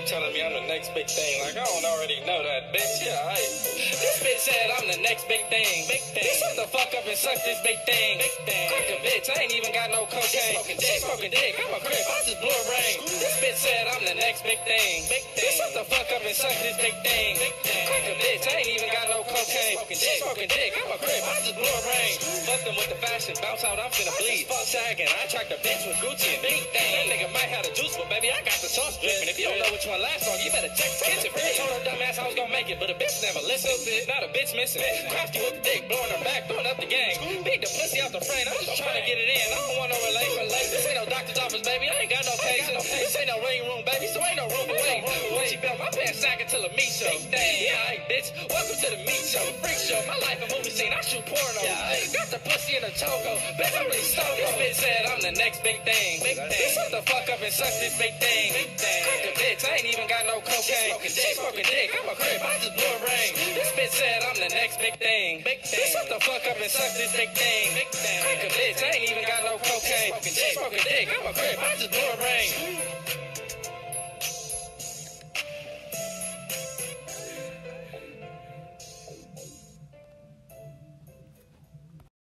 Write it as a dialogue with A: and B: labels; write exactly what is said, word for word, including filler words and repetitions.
A: telling me I'm the next big thing. Like, I don't already know that, bitch. Yeah, I. This bitch said I'm the next big thing. Big thing. Shut the fuck up and suck this big thing. Big thing. Crack a bitch, I ain't even got no cocaine. Smoking dick, smoking dick. I'm a crib, I just blew a ring. This bitch said I'm the next big thing. Big thing. Shut the fuck up and suck this big thing. Big thing. Crack a bitch, I ain't even got no cocaine. Smoking dick, smoking dick. I'm a crib, I just blew a ring. Fuck them with the fashion, bounce out, I'm finna bleed. Fuck sagging, I track the bitch with Gucci and big thing. That nigga might have the juice, but baby, I got the sauce dripping. If you don't know which one lasts long, you better check the kitchen. Told her dumbass I was gonna make it, but a bitch never listen. Not a bitch missing. Crafty with the dick, blowing her back, throwing up the gang. Beat the pussy out the frame, I'm just trying to get it in. I don't want no relate, relate. This ain't no doctor's office, baby. I ain't got no case. This ain't no ring room, baby, so ain't no room for wait. When she built my pants sack until a meat show. Yeah, alright, bitch. Welcome to the meat show, freak show. My life a movie scene, I shoot porno. Got the pussy in a choco. Bitch, I'm really stoned. This bitch said I'm the next big thing. Big thing. Shut the fuck up and suck this big thing. Big thing. Crack a bitch, I ain't even got no cocaine. Smoking dick, smoking dick. I'm a crib, I just blew a ring. This bitch said I'm the next big thing. Big thing. Shut the fuck up and suck this big thing. Big thing. Crack a bitch, I ain't even got no cocaine. Smoking dick, smoking dick. I'm a crib, I just blew a ring.